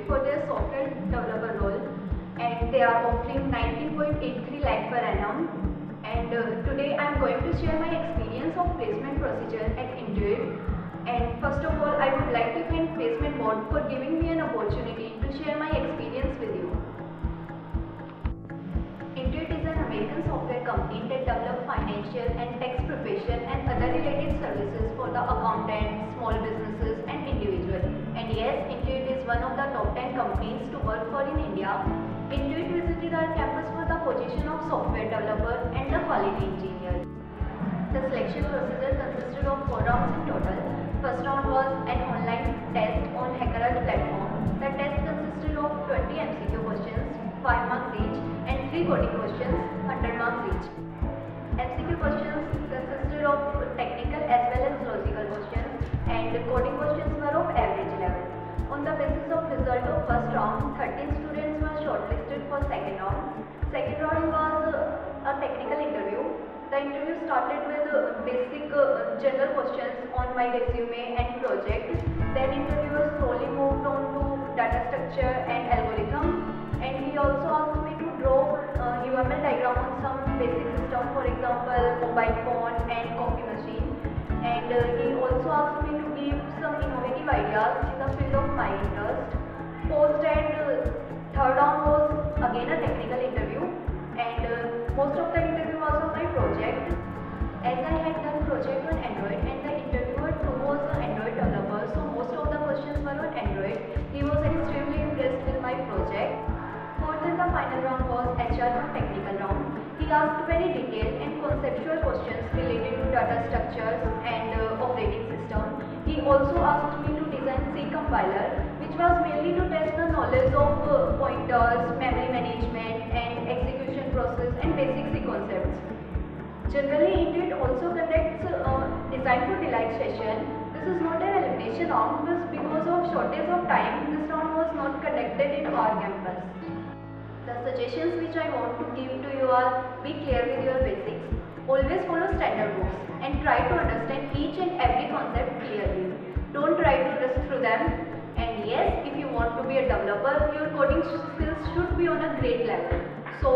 Intuit for their software developer role, and they are offering 19.83 lakh per annum. And today I am going to share my experience of placement procedure at Intuit. And first of all, I would like to thank Placement Board for giving me an opportunity to share my experience with you. Intuit is an American software company that develops financial and tax preparation and other related services for the accountants, small businesses and individuals. And yes, Intuit is one of the top 10 companies to work for in India. Intuit visited our campus for the position of software developer and the quality engineer. The selection procedure consisted of 4 rounds in total. First round was an online test on HackerEarth platform. The test consisted of 20 MCQ questions, 5 marks each, and 3 coding questions, 100 marks each. MCQ questions consisted of technical as well as logical questions, and coding questions were of average level. On the basis of result of first round, 13 students were shortlisted for second round. Second round was a technical interview. The interview started with basic general questions on my resume and project. Then interviewer slowly moved on to data structure and algorithm, and he also asked me to draw UML diagram on some basic system, for example mobile phone and coffee machine. And he also asked me to give some innovative ideas in the field of my interest. Post and third round was again a technical interview, and most of the interview was on my project. As I had done project on Android and the interviewer too was an Android developer, so most of the questions were on Android. He was extremely impressed with my project. Fourth and the final round was HR non-technical round. He asked very detailed and conceptual questions related to data structures and operating system. He also asked me to design C compiler, which was mainly to test the knowledge of pointers, memory management and execution process and basic C concepts. Generally, Intuit also conducts Design for Delight session. This is not an elimination round, but because of shortage of time, this round was not conducted in our campus. The suggestions which I want to give to you are: be clear with your basics, always follow standard books, and try to understand each and every concept clearly. Don't try to rush through them. And yes, if you want to be a developer, your coding skills should be on a great level. So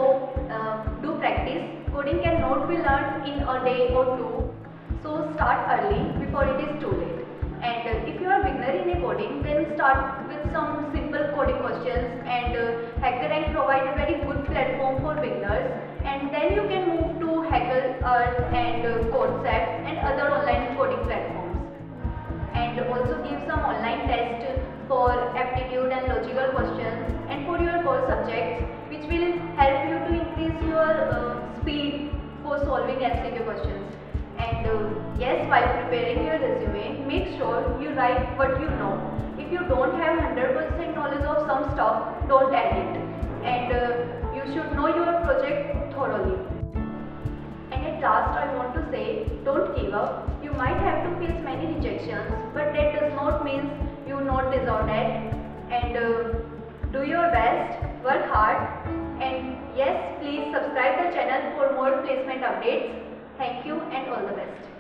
do practice. Coding cannot be learned in a day or two. So start early before it is too late. And if you are a beginner in a coding, then start with some simple coding questions, and HackerEarth provides a very good platform for beginners. And then you can move to HackerEarth and Concept and other online coding platforms. And also give some online tests for aptitude and logical questions and for your core subjects, which will help you to increase your speed for solving MCQ questions. And yes, while preparing your resume, make sure you write what you know. If you don't have 100% knowledge of some stuff, don't add it. And you should know your project thoroughly. And at last, I want to say, don't give up. You might have to face many rejections, but that does not mean you not deserve that. And do your best, work hard, and yes, please subscribe the channel for more placement updates. Thank you and all the best.